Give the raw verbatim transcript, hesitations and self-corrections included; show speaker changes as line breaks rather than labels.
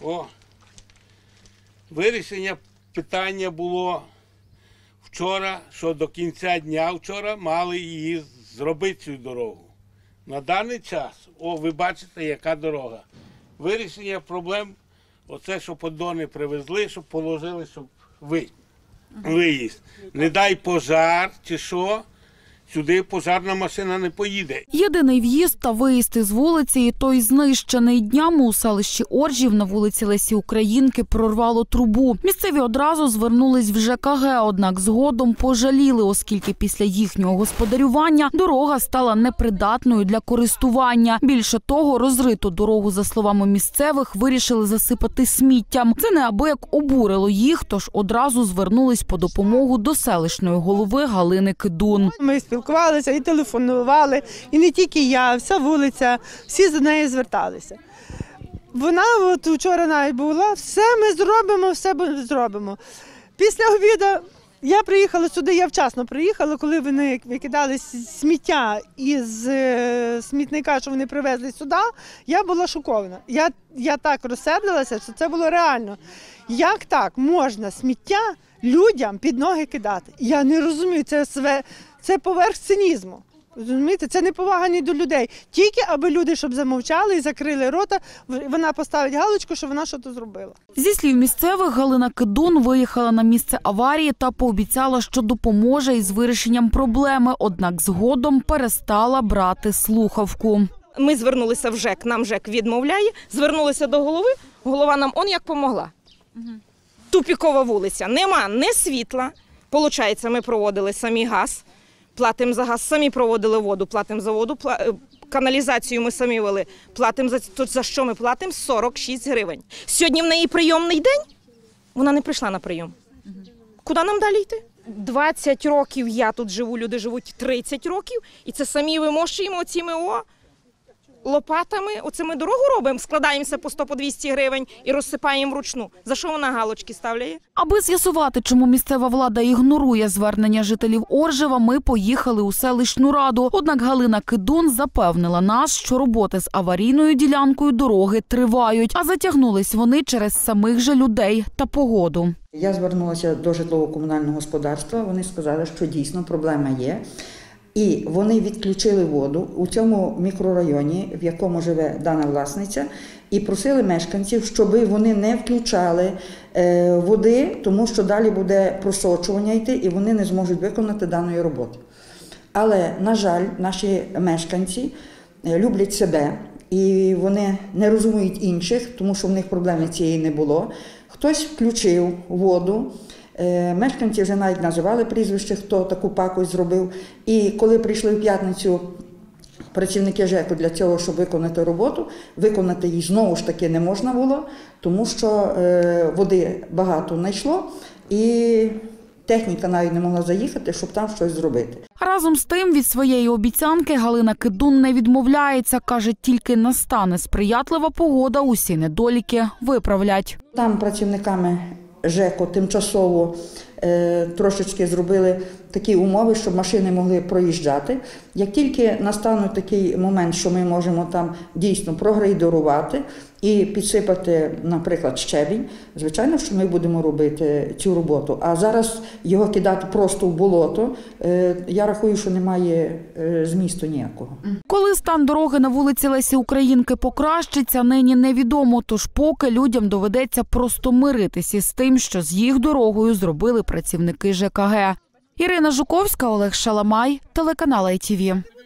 О, вирішення питання було вчора, що до кінця дня вчора мали її зробити цю дорогу. На даний час, о, ви бачите, яка дорога. Вирішення проблем, оце, що поддони привезли, щоб положили, щоб ви, виїзд. Не дай пожар чи що, сюди пожарна машина не поїде.
Єдиний в'їзд та виїзд із вулиці, і той знищений днями у селищі Оржів на вулиці Лесі Українки прорвало трубу. Місцеві одразу звернулись в ЖКГ, однак згодом пожаліли, оскільки після їхнього господарювання дорога стала непридатною для користування. Більше того, розриту дорогу, за словами місцевих, вирішили засипати сміттям. Це неабияк обурило їх, тож одразу звернулись по допомогу до селищної голови Галини Кидун.
Ми спілкувалися і телефонували, і не тільки я, вся вулиця, всі до неї зверталися. Вона от вчора навіть була, все ми зробимо, все ми зробимо. Після обіду я приїхала сюди, я вчасно приїхала, коли вони викидали сміття із смітника, що вони привезли сюди, я була шокована. Я, я так розсердилася, що це було реально. Як так можна сміття людям під ноги кидати? Я не розумію, це все... Це поверх цинізму. Розумієте? Це не повага ні до людей. Тільки аби люди, щоб замовчали і закрили рота, вона поставить галочку, що вона щось зробила.
Зі слів місцевих, Галина Кидун виїхала на місце аварії та пообіцяла, що допоможе із вирішенням проблеми, однак згодом перестала брати слухавку.
Ми звернулися в ЖЕК, нам ЖЕК відмовляє, звернулися до голови, голова нам он як помогла. Угу. Тупікова вулиця, нема ні світла, получається, ми проводили самі газ. Платимо за газ, самі проводили воду, платимо за воду, каналізацію ми самі вели, платимо за то, за що ми платимо сорок шість гривень. Сьогодні в неї прийомний день, вона не прийшла на прийом. Куди нам далі йти? двадцять років я тут живу, люди живуть тридцять років, і це самі вимощуємо оціми о, лопатами, оце ми дорогу робимо, складаємося по сто, по двісті гривень і розсипаємо вручну. За що вона галочки ставляє?
Аби з'ясувати, чому місцева влада ігнорує звернення жителів Оржева, ми поїхали у селищну раду. Однак Галина Кидун запевнила нас, що роботи з аварійною ділянкою дороги тривають, а затягнулись вони через самих же людей та погоду.
Я звернулася до житлово-комунального господарства, вони сказали, що дійсно проблема є. І вони відключили воду у цьому мікрорайоні, в якому живе дана власниця, і просили мешканців, щоб вони не включали води, тому що далі буде просочування йти, і вони не зможуть виконати даної роботи. Але, на жаль, наші мешканці люблять себе, і вони не розуміють інших, тому що в них проблеми цієї не було. Хтось включив воду. Мешканці вже навіть називали прізвище, хто таку пакость зробив. І коли прийшли в п'ятницю працівники ЖЕКу для цього, щоб виконати роботу, виконати її знову ж таки не можна було, тому що води багато знайшло і техніка навіть не могла заїхати, щоб там щось зробити.
Разом з тим, від своєї обіцянки Галина Кидун не відмовляється. Каже, тільки настане сприятлива погода, усі недоліки виправлять.
Там працівниками ЖЕКу тимчасово е, трошечки зробили такі умови, щоб машини могли проїжджати. Як тільки настане такий момент, що ми можемо там дійсно прогрейдерувати і підсипати, наприклад, щебінь, звичайно, що ми будемо робити цю роботу. А зараз його кидати просто в болото, е, я рахую, що немає е, змісту ніякого.
Коли стан дороги на вулиці Лесі Українки покращиться, нині невідомо, тож поки людям доведеться просто миритися із тим, що з їх дорогою зробили працівники ЖКГ. Ірина Жуковська, Олег Шаламай, телеканал ай ті ві.